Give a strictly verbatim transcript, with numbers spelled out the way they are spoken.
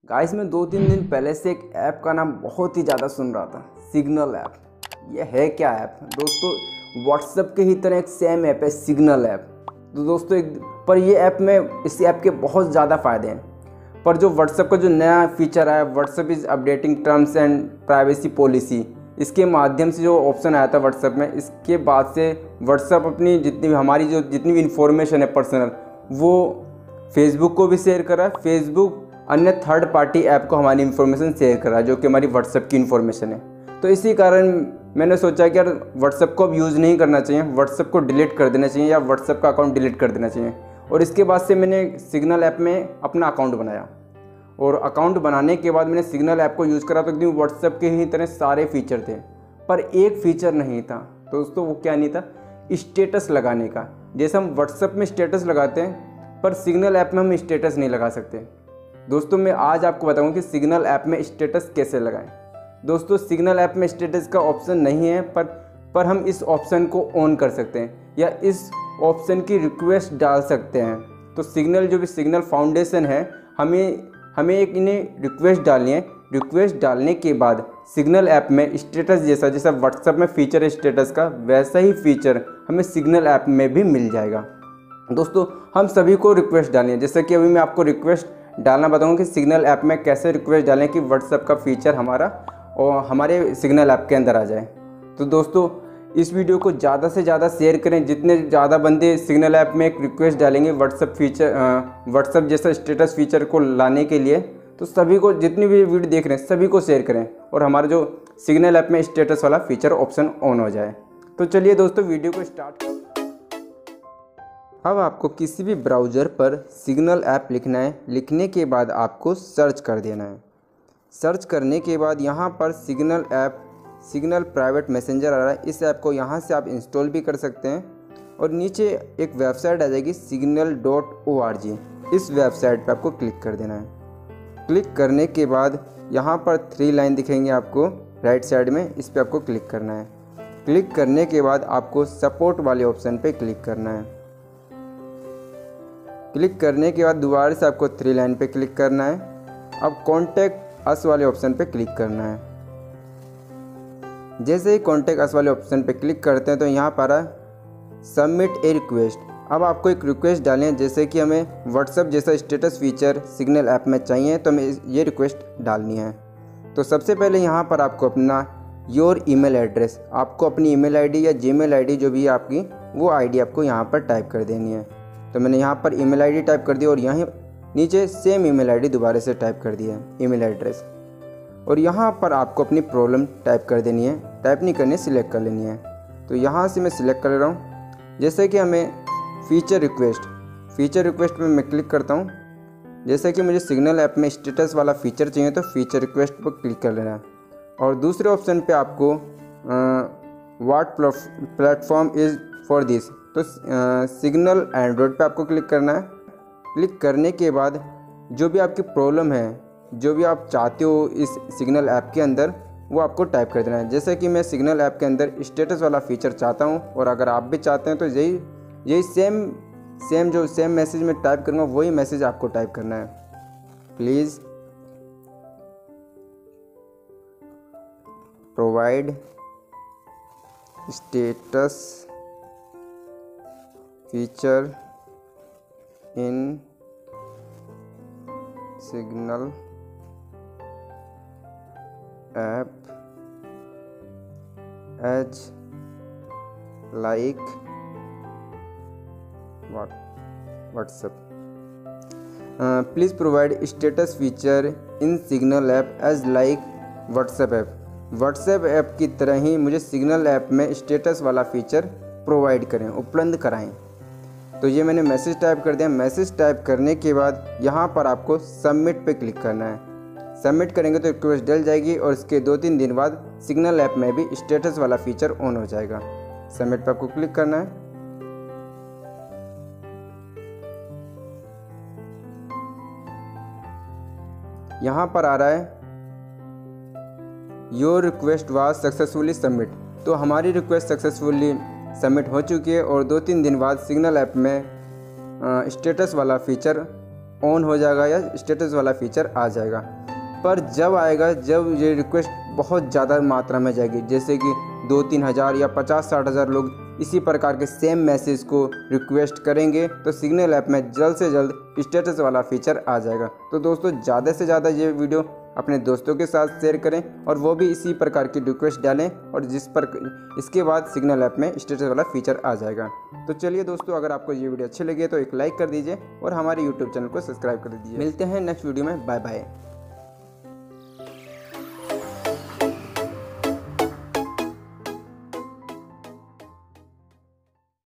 Guys मैं दो तीन दिन पहले से एक ऐप का नाम बहुत ही ज़्यादा सुन रहा था, सिग्नल ऐप। ये है क्या ऐप दोस्तों? व्हाट्सएप के ही तरह एक सेम ऐप है सिग्नल ऐप। तो दोस्तों एक पर ये ऐप में इस ऐप के बहुत ज़्यादा फ़ायदे हैं। पर जो व्हाट्सएप का जो नया फीचर आया, WhatsApp is updating terms and privacy policy, इसके माध्यम से जो ऑप्शन आया था व्हाट्सएप में, इसके बाद से व्हाट्सएप अपनी जितनी भी हमारी जो जितनी भी इंफॉर्मेशन है पर्सनल, वो फेसबुक को भी शेयर कर रहा है। फेसबुक अन्य थर्ड पार्टी ऐप को हमारी इन्फॉर्मेशन शेयर कर रहा है जो कि हमारी व्हाट्सएप की इन्फॉर्मेशन है। तो इसी कारण मैंने सोचा कि यार व्हाट्सएप को अब यूज़ नहीं करना चाहिए, व्हाट्सएप को डिलीट कर देना चाहिए या व्हाट्सएप का अकाउंट डिलीट कर देना चाहिए। और इसके बाद से मैंने सिग्नल ऐप में अपना अकाउंट बनाया और अकाउंट बनाने के बाद मैंने सिग्नल ऐप को यूज़ करा तो एकदम व्हाट्सएप के ही तरह सारे फीचर थे, पर एक फ़ीचर नहीं था दोस्तों। वो क्या नहीं था? स्टेटस लगाने का। जैसे हम व्हाट्सएप में स्टेटस लगाते हैं, पर सिग्नल ऐप में हम स्टेटस नहीं लगा सकते। दोस्तों मैं आज आपको बताऊंगा कि सिग्नल ऐप में स्टेटस कैसे लगाएं। दोस्तों सिग्नल ऐप में स्टेटस का ऑप्शन नहीं है, पर पर हम इस ऑप्शन को ऑन कर सकते हैं या इस ऑप्शन की रिक्वेस्ट डाल सकते हैं। तो सिग्नल जो भी सिग्नल फाउंडेशन है, हमें हमें एक इन्हें रिक्वेस्ट डालनी है। रिक्वेस्ट डालने के बाद सिग्नल ऐप में स्टेटस जैसा जैसा व्हाट्सएप में फीचर है स्टेटस का, वैसा ही फीचर हमें सिग्नल ऐप में भी मिल जाएगा। दोस्तों हम सभी को रिक्वेस्ट डालनी है, जैसे कि अभी मैं आपको रिक्वेस्ट डालना बताऊंगा कि सिग्नल ऐप में कैसे रिक्वेस्ट डालें कि व्हाट्सएप का फीचर हमारा और हमारे सिग्नल ऐप के अंदर आ जाए। तो दोस्तों इस वीडियो को ज़्यादा से ज़्यादा शेयर करें। जितने ज़्यादा बंदे सिग्नल ऐप में एक रिक्वेस्ट डालेंगे व्हाट्सएप फीचर व्हाट्सएप जैसा स्टेटस फीचर को लाने के लिए, तो सभी को, जितनी भी वीडियो देख रहे हैं सभी को शेयर करें और हमारा जो सिग्नल ऐप में स्टेटस वाला फीचर ऑप्शन ऑन हो जाए। तो चलिए दोस्तों वीडियो को स्टार्ट। अब आपको किसी भी ब्राउज़र पर सिग्नल ऐप लिखना है। लिखने के बाद आपको सर्च कर देना है। सर्च करने के बाद यहाँ पर Signal app, Signal private messenger आ रहा है। इस ऐप को यहाँ से आप इंस्टॉल भी कर सकते हैं और नीचे एक वेबसाइट आ जाएगी Signal dot O R G. इस वेबसाइट पर आपको क्लिक कर देना है। क्लिक करने के बाद यहाँ पर थ्री लाइन दिखेंगे आपको राइट साइड में, इस पर आपको क्लिक करना है। क्लिक करने के बाद आपको सपोर्ट वाले ऑप्शन पर क्लिक करना है। क्लिक करने के बाद दोबारा से आपको थ्री लाइन पे क्लिक करना है। अब कॉन्टैक्ट अस वाले ऑप्शन पे क्लिक करना है। जैसे ही कॉन्टैक्ट अस वाले ऑप्शन पे क्लिक करते हैं तो यहाँ पर आ सबमिट ए रिक्वेस्ट। अब आपको एक रिक्वेस्ट डालें, जैसे कि हमें व्हाट्सएप जैसा स्टेटस फीचर सिग्नल ऐप में चाहिए तो हमें ये रिक्वेस्ट डालनी है। तो सबसे पहले यहाँ पर आपको अपना योर ईमेल एड्रेस, आपको अपनी ईमेल आईडी या जीमेल आईडी जो भी है आपकी, वो आईडी आपको यहाँ पर टाइप कर देनी है। तो मैंने यहाँ पर ईमेल आईडी टाइप कर दी और यहाँ नीचे सेम ईमेल आईडी दोबारा से टाइप कर दिया है, ईमेल एड्रेस। और यहाँ पर आपको अपनी प्रॉब्लम टाइप कर देनी है। टाइप नहीं करनी, सिलेक्ट कर लेनी है। तो यहाँ से मैं सिलेक्ट कर रहा हूँ। जैसे कि हमें फीचर रिक्वेस्ट, फीचर रिक्वेस्ट में मैं क्लिक करता हूँ। जैसे कि मुझे सिग्नल ऐप में स्टेटस वाला फीचर चाहिए तो फीचर रिक्वेस्ट पर क्लिक कर लेना है। और दूसरे ऑप्शन पर आपको what platform is for this, तो सिग्नल एंड्रॉयड पे आपको क्लिक करना है। क्लिक करने के बाद जो भी आपकी प्रॉब्लम है, जो भी आप चाहते हो इस सिग्नल ऐप के अंदर, वो आपको टाइप कर देना है। जैसे कि मैं सिग्नल ऐप के अंदर स्टेटस वाला फीचर चाहता हूँ और अगर आप भी चाहते हैं तो यही यही सेम सेम जो सेम मैसेज में टाइप करूँगा वही मैसेज आपको टाइप करना है। Please provide status feature in Signal app as like WhatsApp. Please provide status feature in Signal app as like WhatsApp app. WhatsApp app की तरह ही मुझे सिग्नल ऐप में स्टेटस वाला फीचर प्रोवाइड करें, उपलब्ध कराएं। तो ये मैंने मैसेज टाइप कर दिया। मैसेज टाइप करने के बाद यहाँ पर आपको सबमिट पे क्लिक करना है। सबमिट करेंगे तो रिक्वेस्ट डल जाएगी और इसके दो तीन दिन बाद सिग्नल ऐप में भी स्टेटस वाला फीचर ऑन हो जाएगा। सबमिट पे आपको क्लिक करना है। यहाँ पर आ रहा है your request was successfully submit. तो हमारी रिक्वेस्ट सक्सेसफुली सबमिट हो चुकी है और दो तीन दिन बाद सिग्नल ऐप में स्टेटस वाला फीचर ऑन हो जाएगा या स्टेटस वाला फीचर आ जाएगा। पर जब आएगा जब ये रिक्वेस्ट बहुत ज़्यादा मात्रा में जाएगी, जैसे कि दो तीन हज़ार या पचास साठ हज़ार लोग इसी प्रकार के सेम मैसेज को रिक्वेस्ट करेंगे, तो सिग्नल ऐप में जल्द से जल्द स्टेटस वाला फीचर आ जाएगा। तो दोस्तों ज़्यादा से ज़्यादा ये वीडियो अपने दोस्तों के साथ शेयर करें और वो भी इसी प्रकार की रिक्वेस्ट डालें, और जिस पर इसके बाद सिग्नल ऐप में स्टेटस वाला फीचर आ जाएगा। तो चलिए दोस्तों, अगर आपको ये वीडियो अच्छी लगी तो एक लाइक कर दीजिए और हमारे यूट्यूब चैनल को सब्सक्राइब कर दीजिए। मिलते हैं नेक्स्ट वीडियो में, बाय बाय।